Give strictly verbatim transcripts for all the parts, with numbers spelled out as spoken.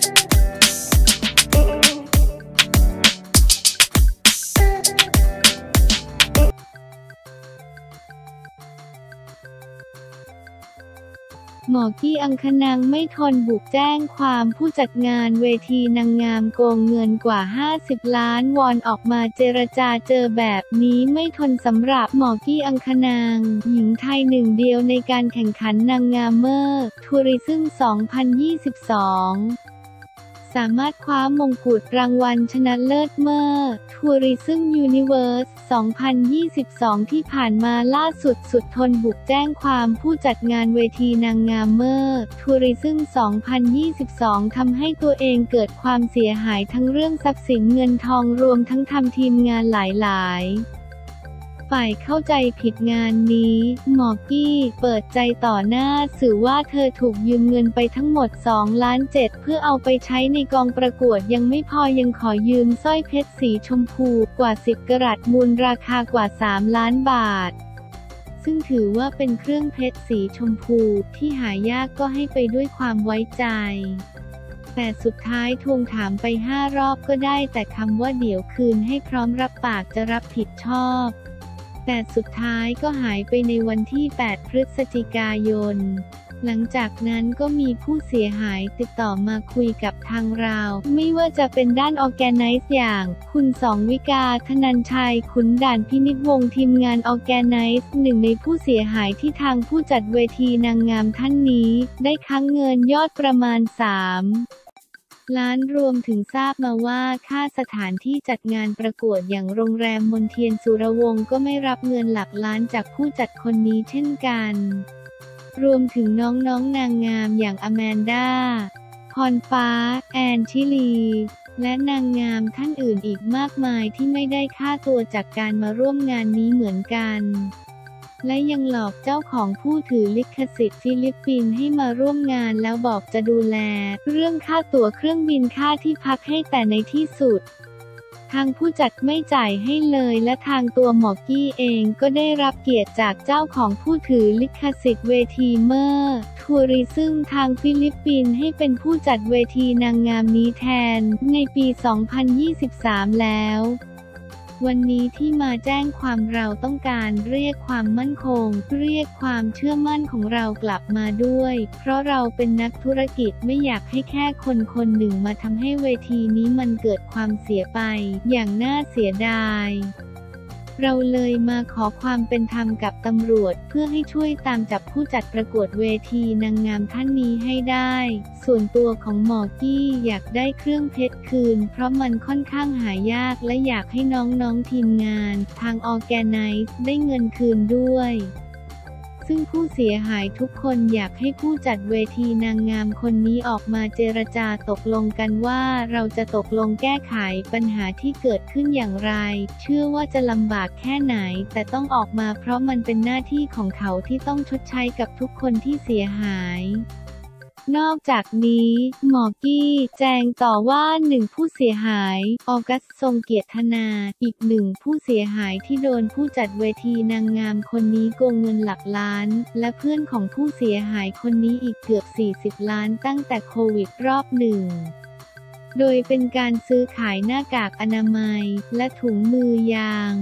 หมอกี้อังคณังไม่ทนบุกแจ้งความผู้จัดงานเวทีนางงามโกงเงินกว่าห้าสิบล้านวอนออกมาเจรจาเจอแบบนี้ไม่ทนสำหรับหมอกี้อังคณังหญิงไทยหนึ่งเดียวในการแข่งขันนางงามเมอร์ทัวริซึมสองพันยี่สิบสองสามารถคว้ามงกุฎรางวัลชนะเลิศเมอร์ทัวริซึมยูนิเวิร์สสองพันยี่สิบสองที่ผ่านมาล่าสุดสุดทนบุกแจ้งความผู้จัดงานเวทีนางงามเมอร์ทัวริซึมสองพันยี่สิบสองทำให้ตัวเองเกิดความเสียหายทั้งเรื่องทรัพย์สินเงินทองรวมทั้งทำทีมงานหลายๆฝ่ายเข้าใจผิดงานนี้หมอกี้เปิดใจต่อหน้าสื่อว่าเธอถูกยืมเงินไปทั้งหมดสองล้านเจ็ดเพื่อเอาไปใช้ในกองประกวดยังไม่พอยังขอยืมสร้อยเพชรสีชมพูกว่าสิบกะรัตมูลราคากว่าสามล้านบาทซึ่งถือว่าเป็นเครื่องเพชรสีชมพูที่หายากก็ให้ไปด้วยความไว้ใจแต่สุดท้ายทวงถามไปห้ารอบก็ได้แต่คำว่าเดี๋ยวคืนให้พร้อมรับปากจะรับผิดชอบแต่สุดท้ายก็หายไปในวันที่แปดพฤศจิกายนหลังจากนั้นก็มีผู้เสียหายติดต่อมาคุยกับทางเราไม่ว่าจะเป็นด้านออร์แกไนซ์อย่างคุณสองวิกาธนัญชัยขุนด่านพินิจวงศ์ทีมงานออร์แกไนซ์หนึ่งในผู้เสียหายที่ทางผู้จัดเวทีนางงามท่านนี้ได้ค้างเงินยอดประมาณสามล้านรวมถึงทราบมาว่าค่าสถานที่จัดงานประกวดอย่างโรงแรมมนเทียนสุรวงศ์ก็ไม่รับเงินหลักล้านจากผู้จัดคนนี้เช่นกันรวมถึงน้องๆ น, นางงามอย่างอแมนด้าพรฟ้าแอนชิลีและนางงามท่านอื่นอีกมากมายที่ไม่ได้ค่าตัวจากการมาร่วมงานนี้เหมือนกันและยังหลอกเจ้าของผู้ถือลิขสิทธิ์ฟิลิปปินส์ให้มาร่วมงานแล้วบอกจะดูแลเรื่องค่าตั๋วเครื่องบินค่าที่พักให้แต่ในที่สุดทางผู้จัดไม่จ่ายให้เลยและทางตัวหมอกี้เองก็ได้รับเกียรติจากเจ้าของผู้ถือลิขสิทธิ์เวทีเมอร์ทัวริซึมทางฟิลิปปินส์ให้เป็นผู้จัดเวทีนางงามนี้แทนในปีสองพันยี่สิบสามแล้ววันนี้ที่มาแจ้งความเราต้องการเรียกความมั่นคงเรียกความเชื่อมั่นของเรากลับมาด้วยเพราะเราเป็นนักธุรกิจไม่อยากให้แค่คนคนหนึ่งมาทำให้เวทีนี้มันเกิดความเสียไปอย่างน่าเสียดายเราเลยมาขอความเป็นธรรมกับตำรวจเพื่อให้ช่วยตามจับผู้จัดประกวดเวทีนางงามท่านนี้ให้ได้ส่วนตัวของหมอกี้อยากได้เครื่องเพชรคืนเพราะมันค่อนข้างหายากและอยากให้น้องๆทีมงานทางออร์แกไนซ์ได้เงินคืนด้วยซึ่งผู้เสียหายทุกคนอยากให้ผู้จัดเวทีนางงามคนนี้ออกมาเจรจาตกลงกันว่าเราจะตกลงแก้ไขปัญหาที่เกิดขึ้นอย่างไรเชื่อว่าจะลำบากแค่ไหนแต่ต้องออกมาเพราะมันเป็นหน้าที่ของเขาที่ต้องชดใช้กับทุกคนที่เสียหายนอกจากนี้หมอกี้แจ้งต่อว่าหนึ่งผู้เสียหายออกัสทรงเกียรติธนาอีกหนึ่งผู้เสียหายที่โดนผู้จัดเวทีนางงามคนนี้โกงเงินหลักล้านและเพื่อนของผู้เสียหายคนนี้อีกเกือบสี่สิบล้านตั้งแต่โควิดรอบหนึ่งโดยเป็นการซื้อขายหน้ากากอนามัยและถุงมือยาง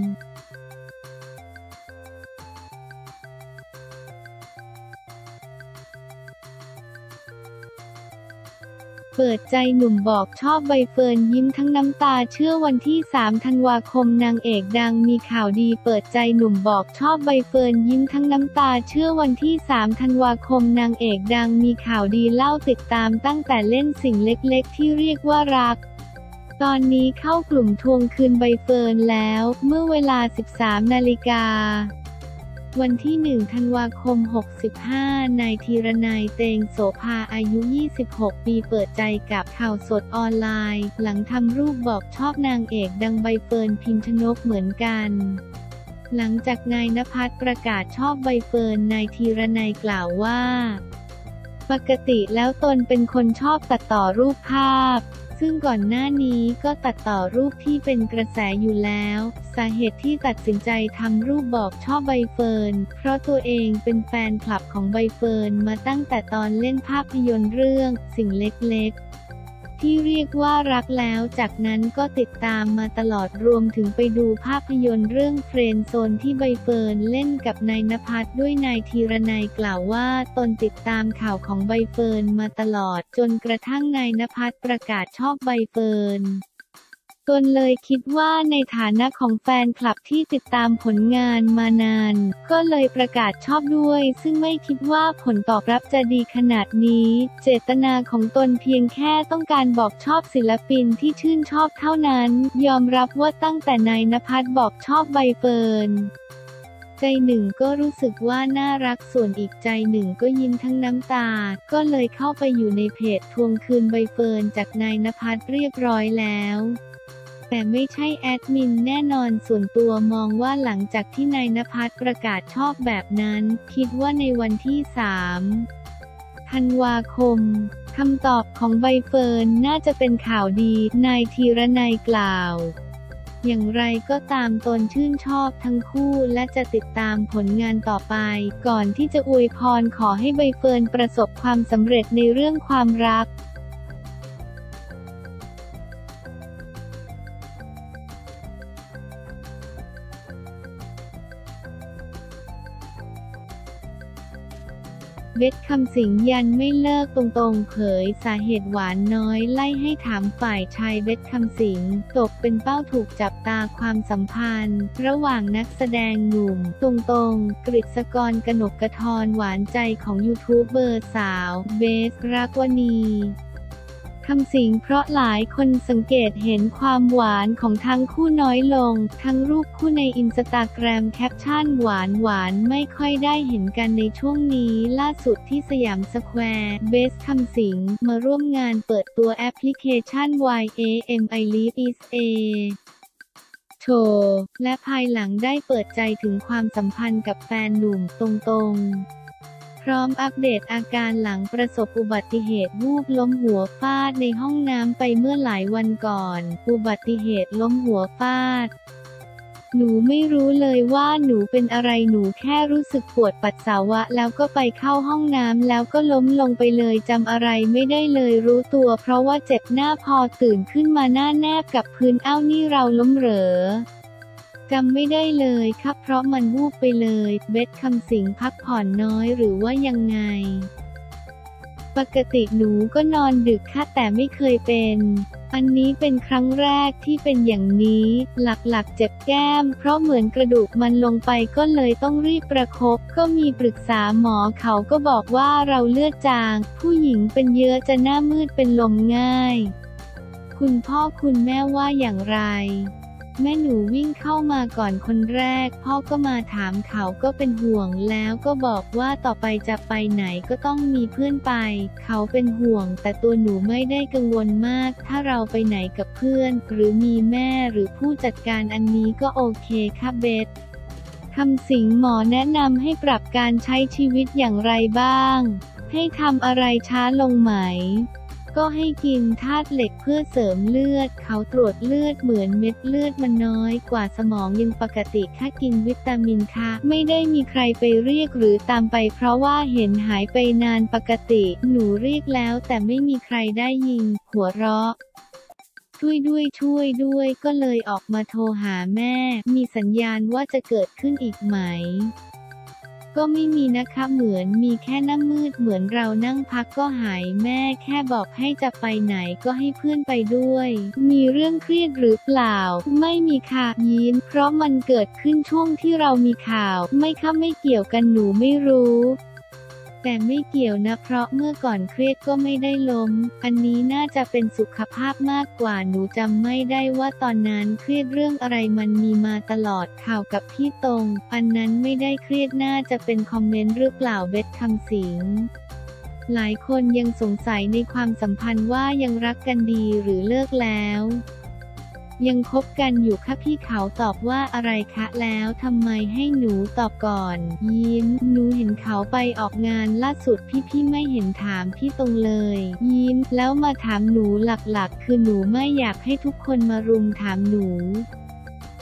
เปิดใจหนุ่มบอกชอบใบเฟิร์นยิ้มทั้งน้ำตาเชื่อวันที่สามธันวาคมนางเอกดังมีข่าวดีเปิดใจหนุ่มบอกชอบใบเฟิร์นยิ้มทั้งน้ำตาเชื่อวันที่สามธันวาคมนางเอกดังมีข่าวดีเล่าติดตามตั้งแต่เล่นสิ่งเล็กๆที่เรียกว่ารักตอนนี้เข้ากลุ่มทวงคืนใบเฟิร์นแล้วเมื่อเวลา สิบสามนาฬิกาวันที่หนึ่งธันวาคมหกสิบห้านายธีรนัยเตงโสภาอายุยี่สิบหกปีเปิดใจกับข่าวสดออนไลน์หลังทำรูปบอกชอบนางเอกดังใบเฟิร์นพิมชนกเหมือนกันหลังจากนายณภัสประกาศชอบใบเฟิร์นนายธีรนัยกล่าวว่าปกติแล้วตนเป็นคนชอบตัดต่อรูปภาพซึ่งก่อนหน้านี้ก็ตัดต่อรูปที่เป็นกระแสอยู่แล้วสาเหตุที่ตัดสินใจทำรูปบอกชอบใบเฟิร์นเพราะตัวเองเป็นแฟนคลับของใบเฟิร์นมาตั้งแต่ตอนเล่นภาพยนตร์เรื่องสิ่งเล็กๆที่เรียกว่ารักแล้วจากนั้นก็ติดตามมาตลอดรวมถึงไปดูภาพยนตร์เรื่องเฟรนด์โซนที่ใบเฟิร์นเล่นกับนายณภัสด้วยนายธีรนัยกล่าวว่าตนติดตามข่าวของใบเฟิร์นมาตลอดจนกระทั่งนายณภัสประกาศชอบใบเฟิร์นตนเลยคิดว่าในฐานะของแฟนคลับที่ติดตามผลงานมานานก็เลยประกาศชอบด้วยซึ่งไม่คิดว่าผลตอบรับจะดีขนาดนี้เจตนาของตนเพียงแค่ต้องการบอกชอบศิลปินที่ชื่นชอบเท่านั้นยอมรับว่าตั้งแต่นายณภัสบอกชอบใบเฟิร์นใจหนึ่งก็รู้สึกว่าน่ารักส่วนอีกใจหนึ่งก็ยิ้มทั้งน้ำตาก็เลยเข้าไปอยู่ในเพจทวงคืนใบเฟิร์นจากนายณภัสเรียบร้อยแล้วแต่ไม่ใช่แอดมินแน่นอนส่วนตัวมองว่าหลังจากที่นายณภัสประกาศชอบแบบนั้นคิดว่าในวันที่สามธันวาคมคำตอบของใบเฟิร์นน่าจะเป็นข่าวดีนายธีรนัยกล่าวอย่างไรก็ตามตนชื่นชอบทั้งคู่และจะติดตามผลงานต่อไปก่อนที่จะอวยพรขอให้ใบเฟิร์นประสบความสำเร็จในเรื่องความรักเบสคำสิงยันไม่เลิกตรงๆเผยสาเหตุหวานน้อยไล่ให้ถามฝ่ายชายเบสคำสิงตกเป็นเป้าถูกจับตาความสัมพันธ์ระหว่างนักแสดงหนุ่มตรงๆกฤษกร กนกธรหวานใจของยูทูบเบอร์สาวเบสรักวณีคำสิงเพราะหลายคนสังเกตเห็นความหวานของทั้งคู่น้อยลงทั้งรูปคู่ในอินสตาแกรมแคปชั่นหวานหวานไม่ค่อยได้เห็นกันในช่วงนี้ล่าสุดที่สยามสแควร์เบสคำสิงมาร่วมงานเปิดตัวแอปพลิเคชัน วาย เอ เอ็ม I Live Is A โชว์และภายหลังได้เปิดใจถึงความสัมพันธ์กับแฟนหนุ่มตรงๆพร้อมอัปเดตอาการหลังประสบอุบัติเหตุวูบล้มหัวฟาดในห้องน้ำไปเมื่อหลายวันก่อนอุบัติเหตุล้มหัวฟาดหนูไม่รู้เลยว่าหนูเป็นอะไรหนูแค่รู้สึกปวดปัสสาวะแล้วก็ไปเข้าห้องน้ำแล้วก็ล้มลงไปเลยจำอะไรไม่ได้เลยรู้ตัวเพราะว่าเจ็บหน้าพอตื่นขึ้นมาหน้าแนบกับพื้นอ้าวนี่เราล้มเหรอจำไม่ได้เลยครับเพราะมันวูบไปเลยเบสคำสิงพักผ่อนน้อยหรือว่ายังไงปกติหนูก็นอนดึกค่ะแต่ไม่เคยเป็นอันนี้เป็นครั้งแรกที่เป็นอย่างนี้หลักๆเจ็บแก้มเพราะเหมือนกระดูกมันลงไปก็เลยต้องรีบประคบก็มีปรึกษาหมอเขาก็บอกว่าเราเลือดจางผู้หญิงเป็นเยอะจะหน้ามืดเป็นลมง่ายคุณพ่อคุณแม่ว่าอย่างไรแม่หนูวิ่งเข้ามาก่อนคนแรกพ่อก็มาถามเขาก็เป็นห่วงแล้วก็บอกว่าต่อไปจะไปไหนก็ต้องมีเพื่อนไปเขาเป็นห่วงแต่ตัวหนูไม่ได้กังวลมากถ้าเราไปไหนกับเพื่อนหรือมีแม่หรือผู้จัดการอันนี้ก็โอเคค่ะเบสคำสิงหมอแนะนำให้ปรับการใช้ชีวิตอย่างไรบ้างให้ทำอะไรช้าลงไหมก็ให้กินธาตุเหล็กเพื่อเสริมเลือดเขาตรวจเลือดเหมือนเม็ดเลือดมันน้อยกว่าสมองยังปกติค่ากินวิตามินค่ะไม่ได้มีใครไปเรียกหรือตามไปเพราะว่าเห็นหายไปนานปกติหนูเรียกแล้วแต่ไม่มีใครได้ยินหัวเราะช่วยด้วยช่วยด้วยก็เลยออกมาโทรหาแม่มีสัญญาณว่าจะเกิดขึ้นอีกไหมก็ไม่มีนะคะเหมือนมีแค่หน้ามืดเหมือนเรานั่งพักก็หายแม่แค่บอกให้จะไปไหนก็ให้เพื่อนไปด้วยมีเรื่องเครียดหรือเปล่าไม่มีค่ะยิ้มเพราะมันเกิดขึ้นช่วงที่เรามีข่าวไม่ค่ะไม่เกี่ยวกันหนูไม่รู้แต่ไม่เกี่ยวนะเพราะเมื่อก่อนเครียดก็ไม่ได้ล้มอันนี้น่าจะเป็นสุขภาพมากกว่าหนูจำไม่ได้ว่าตอนนั้นเครียดเรื่องอะไรมันมีมาตลอดข่าวกับพี่ตรงอันนั้นไม่ได้เครียดน่าจะเป็นคอมเมนต์หรือเปล่าเบสคำสิงหลายคนยังสงสัยในความสัมพันธ์ว่ายังรักกันดีหรือเลิกแล้วยังคบกันอยู่ค่ะพี่เขาตอบว่าอะไรคะแล้วทำไมให้หนูตอบก่อนยิ้มหนูเห็นเขาไปออกงานล่าสุดพี่พี่ไม่เห็นถามพี่ตรงเลยยิ้มแล้วมาถามหนูหลักๆคือหนูไม่อยากให้ทุกคนมารุมถามหนู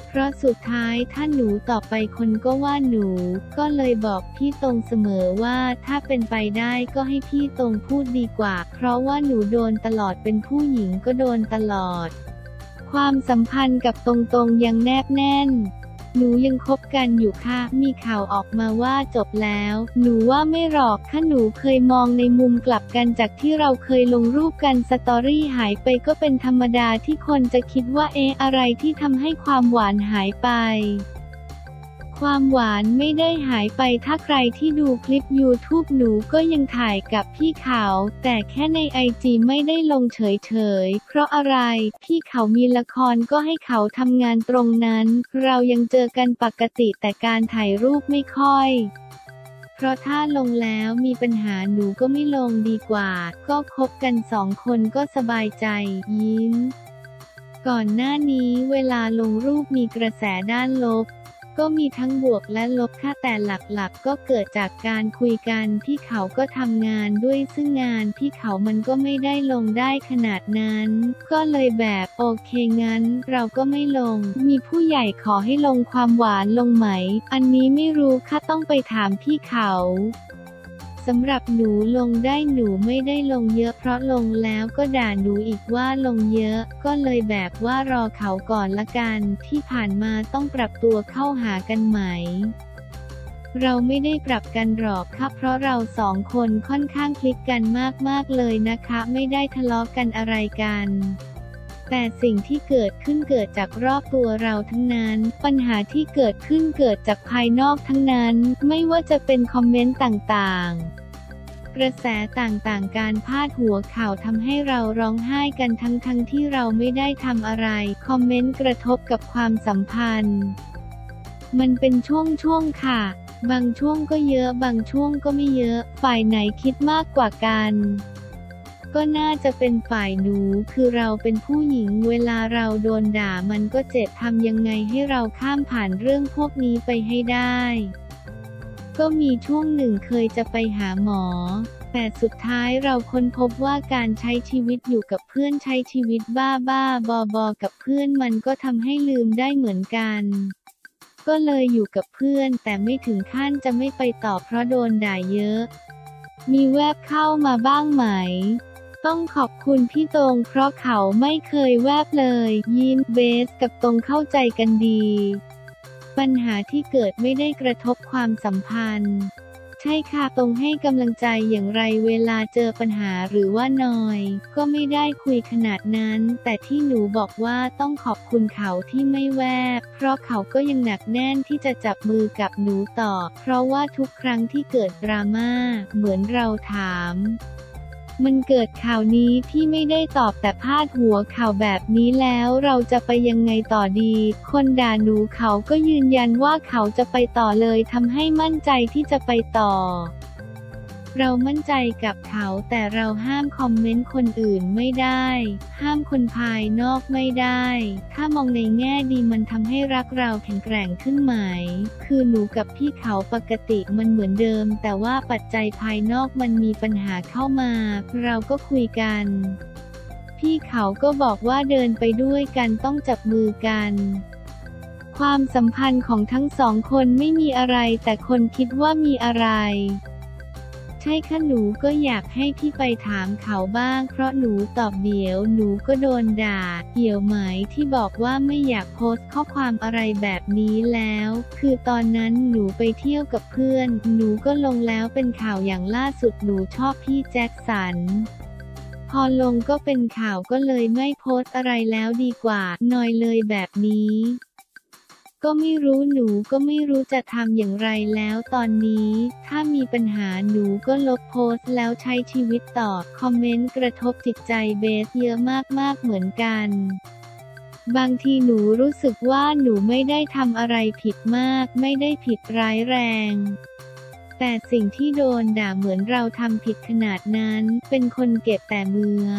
เพราะสุดท้ายถ้าหนูต่อไปคนก็ว่าหนูก็เลยบอกพี่ตรงเสมอว่าถ้าเป็นไปได้ก็ให้พี่ตรงพูดดีกว่าเพราะว่าหนูโดนตลอดเป็นผู้หญิงก็โดนตลอดความสัมพันธ์กับตรงๆยังแนบแน่นหนูยังคบกันอยู่ค่ะมีข่าวออกมาว่าจบแล้วหนูว่าไม่หรอกค่ะหนูเคยมองในมุมกลับกันจากที่เราเคยลงรูปกันสตอรี่หายไปก็เป็นธรรมดาที่คนจะคิดว่าเอ๊ะอะไรที่ทำให้ความหวานหายไปความหวานไม่ได้หายไปถ้าใครที่ดูคลิป ยูทูบ หนูก็ยังถ่ายกับพี่เขาแต่แค่ในไอจีไม่ได้ลงเฉยๆเพราะอะไรพี่เขามีละครก็ให้เขาทำงานตรงนั้นเรายังเจอกันปกติแต่การถ่ายรูปไม่ค่อยเพราะถ้าลงแล้วมีปัญหาหนูก็ไม่ลงดีกว่าก็คบกันสองคนก็สบายใจยิ้มก่อนหน้านี้เวลาลงรูปมีกระแสด้านลบก็มีทั้งบวกและลบค่ะแต่หลักๆก็เกิดจากการคุยกันพี่เขาก็ทำงานด้วยซึ่งงานพี่เขามันก็ไม่ได้ลงได้ขนาดนั้นก็เลยแบบโอเคงั้นเราก็ไม่ลงมีผู้ใหญ่ขอให้ลงความหวานลงไหมอันนี้ไม่รู้ค่ะต้องไปถามพี่เขาสำหรับหนูลงได้หนูไม่ได้ลงเยอะเพราะลงแล้วก็ด่าหนูอีกว่าลงเยอะก็เลยแบบว่ารอเขาก่อนละกันที่ผ่านมาต้องปรับตัวเข้าหากันไหมเราไม่ได้ปรับกันหรอกค่ะเพราะเราสองคนค่อนข้างคลิกกันมากๆเลยนะคะไม่ได้ทะเลาะกันอะไรกันแต่สิ่งที่เกิดขึ้นเกิดจากรอบตัวเราทั้งนั้นปัญหาที่เกิดขึ้นเกิดจากภายนอกทั้งนั้นไม่ว่าจะเป็นคอมเมนต์ต่างๆกระแสต่างๆการพาดหัวข่าวทำให้เราร้องไห้กันทั้งๆ ท, ที่เราไม่ได้ทำอะไรคอมเมนต์กระทบกับความสัมพันธ์มันเป็นช่วงๆค่ะบางช่วงก็เยอะบางช่วงก็ไม่เยอะฝ่ายไหนคิดมากกว่ากันก็น่าจะเป็นฝ่ายหนูคือเราเป็นผู้หญิงเวลาเราโดนด่ามันก็เจ็บทำยังไงให้เราข้ามผ่านเรื่องพวกนี้ไปให้ได้ก็มีช่วงหนึ่งเคยจะไปหาหมอแต่สุดท้ายเราค้นพบว่าการใช้ชีวิตอยู่กับเพื่อนใช้ชีวิตบ้าบ้าบอบอกับเพื่อนมันก็ทำให้ลืมได้เหมือนกันก็เลยอยู่กับเพื่อนแต่ไม่ถึงขั้นจะไม่ไปต่อเพราะโดนด่าเยอะมีแวบเข้ามาบ้างไหมต้องขอบคุณพี่ตรงเพราะเขาไม่เคยแวบเลยยิ้มเบสกับตรงเข้าใจกันดีปัญหาที่เกิดไม่ได้กระทบความสัมพันธ์ใช่ค่ะตรงให้กำลังใจอย่างไรเวลาเจอปัญหาหรือว่านอยก็ไม่ได้คุยขนาดนั้นแต่ที่หนูบอกว่าต้องขอบคุณเขาที่ไม่แวบเพราะเขาก็ยังหนักแน่นที่จะจับมือกับหนูต่อเพราะว่าทุกครั้งที่เกิดดราม่าเหมือนเราถามมันเกิดข่าวนี้พี่ไม่ได้ตอบแต่พาดหัวข่าวแบบนี้แล้วเราจะไปยังไงต่อดีคนด่าหนูเขาก็ยืนยันว่าเขาจะไปต่อเลยทำให้มั่นใจที่จะไปต่อเรามั่นใจกับเขาแต่เราห้ามคอมเมนต์คนอื่นไม่ได้ห้ามคนภายนอกไม่ได้ถ้ามองในแง่ดีมันทำให้รักเราแข็งแกร่งขึ้นไหมคือหนูกับพี่เขาปกติมันเหมือนเดิมแต่ว่าปัจจัยภายนอกมันมีปัญหาเข้ามาเราก็คุยกันพี่เขาก็บอกว่าเดินไปด้วยกันต้องจับมือกันความสัมพันธ์ของทั้งสองคนไม่มีอะไรแต่คนคิดว่ามีอะไรใช่ค่ะหนูก็อยากให้พี่ไปถามเขาบ้างเพราะหนูตอบเดี๋ยวหนูก็โดนด่าเกี่ยวไหมที่บอกว่าไม่อยากโพสต์ข้อความอะไรแบบนี้แล้วคือตอนนั้นหนูไปเที่ยวกับเพื่อนหนูก็ลงแล้วเป็นข่าวอย่างล่าสุดหนูชอบพี่แจ็คสันพอลงก็เป็นข่าวก็เลยไม่โพสต์อะไรแล้วดีกว่าหน่อยเลยแบบนี้ก็ไม่รู้หนูก็ไม่รู้จะทำอย่างไรแล้วตอนนี้ถ้ามีปัญหาหนูก็ลบโพสต์แล้วใช้ชีวิตต่อคอมเมนต์กระทบจิตใจเบสเยอะมากๆเหมือนกันบางทีหนูรู้สึกว่าหนูไม่ได้ทำอะไรผิดมากไม่ได้ผิดร้ายแรงแต่สิ่งที่โดนด่าเหมือนเราทำผิดขนาดนั้นเป็นคนเก็บแต่มือ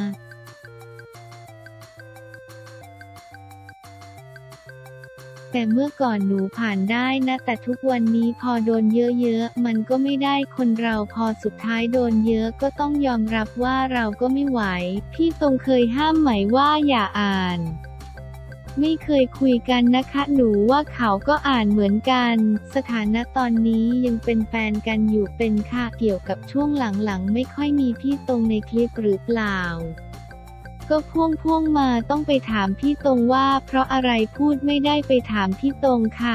แต่เมื่อก่อนหนูผ่านได้นะแต่ทุกวันนี้พอโดนเยอะๆมันก็ไม่ได้คนเราพอสุดท้ายโดนเยอะก็ต้องยอมรับว่าเราก็ไม่ไหวพี่ตรงเคยห้ามไหมว่าอย่าอ่านไม่เคยคุยกันนะคะหนูว่าเขาก็อ่านเหมือนกันสถานะตอนนี้ยังเป็นแฟนกันอยู่เป็นค่ะเกี่ยวกับช่วงหลังๆไม่ค่อยมีพี่ตรงในคลิปหรือเปล่าก็พ่วงพ่วงมาต้องไปถามพี่ตรงว่าเพราะอะไรพูดไม่ได้ไปถามพี่ตรงค่ะ